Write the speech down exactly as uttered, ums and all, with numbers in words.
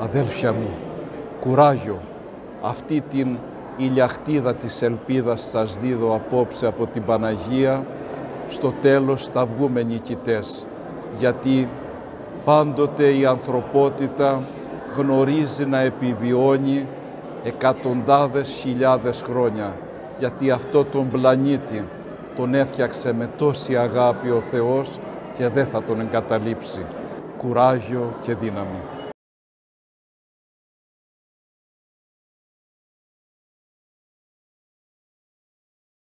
Αδέλφια μου, κουράγιο, αυτή την ηλιαχτίδα της ελπίδας σας δίδω απόψε από την Παναγία, στο τέλος θα βγούμε νικητές, γιατί πάντοτε η ανθρωπότητα γνωρίζει να επιβιώνει εκατοντάδες χιλιάδες χρόνια, γιατί αυτό τον πλανήτη τον έφτιαξε με τόση αγάπη ο Θεός και δεν θα τον εγκαταλείψει. Κουράγιο και δύναμη.